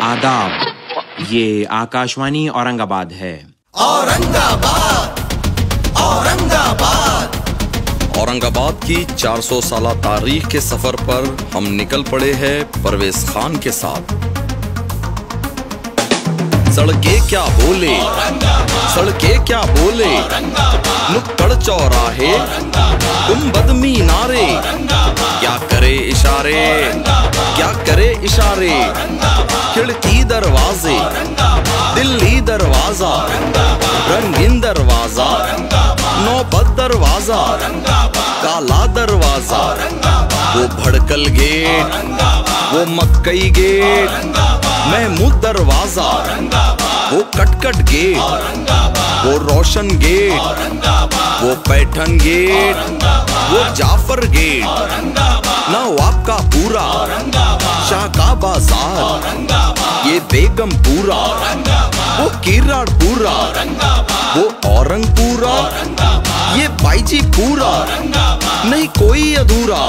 आदाब। ये आकाशवाणी औरंगाबाद है। औरंगाबाद औरंगाबाद औरंगाबाद की 400 साल तारीख के सफर पर हम निकल पड़े हैं परवेज खान के साथ। सड़के क्या बोले, सड़के क्या बोले, नुक्कड़ चौराहे गुंबद मीनारे, क्या करे इशारे, क्या करे इशारे, खिड़की दरवाजे, दिल्ली दरवाजा, रंगीन दरवाजा, नौबत दरवाजा, काला दरवाजा, वो भड़कल गेट, वो मक्कई गेट, महमूद दरवाजा, वो कटकट गेट, वो रोशन गेट, वो पैठन गेट, वो जाफर गेट, नवाब का पूरा, शाह का बाजार, ये बेगमपुरा, वो किराड़पुरा, वो औरंगपुरा, ये बाईजीपुरा, नहीं कोई अधूरा।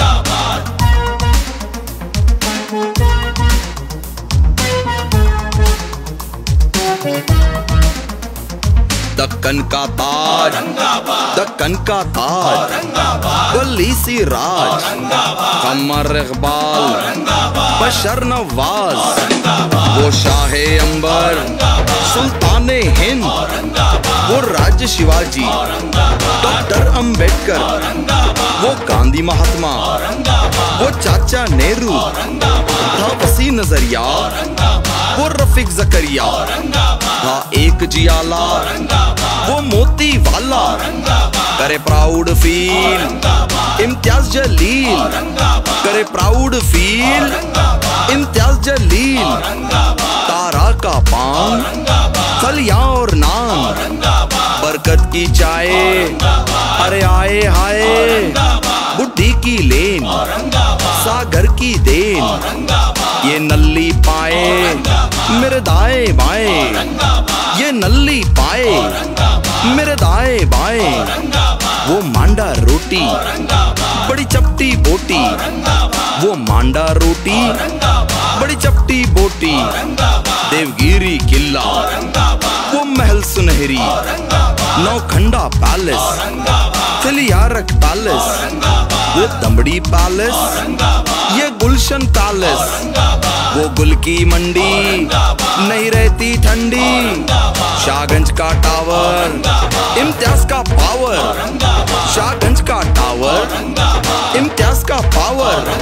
दक्कन का ताज, दक्कन का ताज, वली सी राज, कमर इकबाल, बशर नवाज, वो शाहे अंबर, सुल्ताने हिंद, वो राज शिवाजी, डॉक्टर अंबेडकर, वो गांधी महात्मा, वो चाचा नेहरू, था वसी नजरिया, वो रफीक जकरिया, था एक जियाला, वो मोती वाला, करे प्राउड फील इम्तियाज जलील, करे प्राउड फील इम्तियाज जलील, तारा का पान, फलिया और नान, बरकत की चाय, अरे आए हाय, बुढ़ी की लेन, सागर की देन, ये नल्ली पाए मेरे दाए बाएं, ये नल्ली पाए मेरे दाए बाएं, वो मांडा रोटी, बड़ी चपटी बोटी, वो मांडा रोटी, बड़ी चपटी बोटी, देवगिरी किला, वो महल सुनहरी, नौखंडा पैलेस, खलियारक पैलेस, वो दमड़ी पैलेस, ये गुलशन पैलेस, वो गुल की मंडी, नहीं रहती ठंडी, शाहगंज का टावर, इम्तियाज का पावर, शाहगंज का टावर, इम्तियाज का पावर।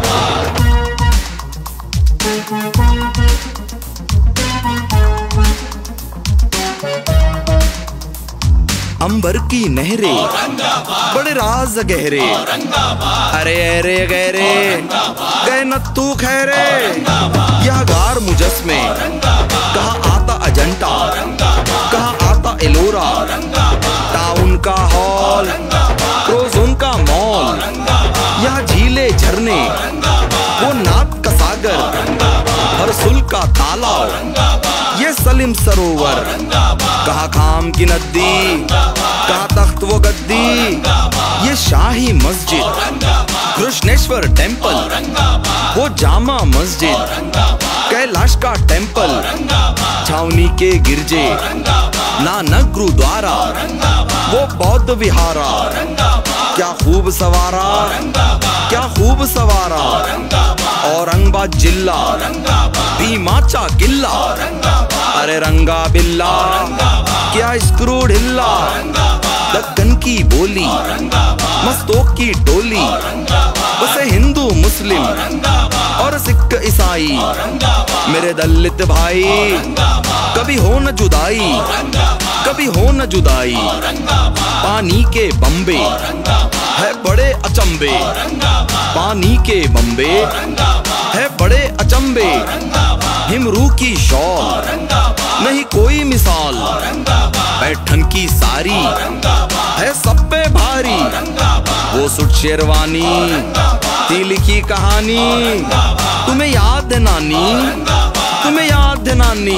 अंबर की नहरे, बड़े राज गहरे, अरे अरे गहरे, गए नत्थू खैरे, यह गार मुजस्मे, कहाँ आता अजंता, कहाँ आता एलोरा, टाउन का हॉल, क्रोजोन का मॉल, यह झीले झरने, वो नाथ का सागर, हरसुल का तालाब, ये सलीम सरोवर, कहाँ खाम की नदी, कहाँ तख्त वो गद्दी, ये शाही मस्जिद, कृष्णेश्वर टेम्पल, वो जामा मस्जिद, कैलाश का टेम्पल, छावनी के गिरजे, नानक गुरुद्वारा, वो बौद्ध विहारा, क्या खूब सवारा, क्या खूब सवारा, औरंगाबाद जिला, भीमाचा किल्ला, अरे रंगा बिल्ला, क्या स्क्रू ढिल्ला, दक्कन की बोली, मस्तों की टोली, बसे हिंदू मुस्लिम और सिख ईसाई, मेरे दलित भाई, कभी हो न जुदाई, कभी हो न जुदाई, पानी के बम्बे है बड़े अचंबे, पानी के बम्बे है बड़े अचंबे, हिमरू की शॉल, नहीं कोई मिसाल, पैठन की सारी है सब पे भारी, वो सुट शेरवानी, तिल की कहानी, तुम्हें याद है नानी, तुम्हें याद है नानी।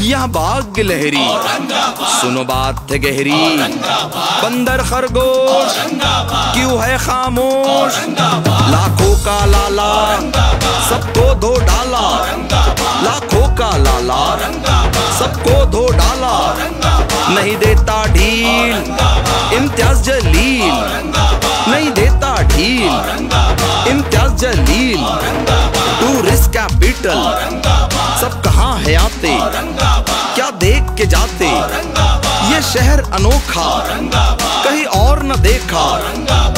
यहाँ बाग गिलहरी, सुनो बात है गहरी, बंदर खरगोश क्यों है खामोश, लाखों का लाला सबको धो डाला, लाखों का लाला सबको धो डाला, नहीं देता ढील इम्तियाज जलील, नहीं देता ढील इम्तियाज जलील, टूरिस्ट कैपिटल सब कहाँ है आते, क्या देख के जाते, ये शहर अनोखा कहीं और न देखा।